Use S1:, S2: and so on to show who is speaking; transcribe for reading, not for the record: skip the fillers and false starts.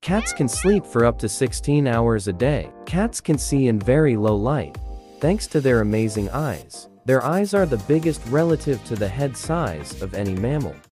S1: Cats can sleep for up to 16 hours a day. Cats can see in very low light, thanks to their amazing eyes. Their eyes are the biggest relative to the head size of any mammal.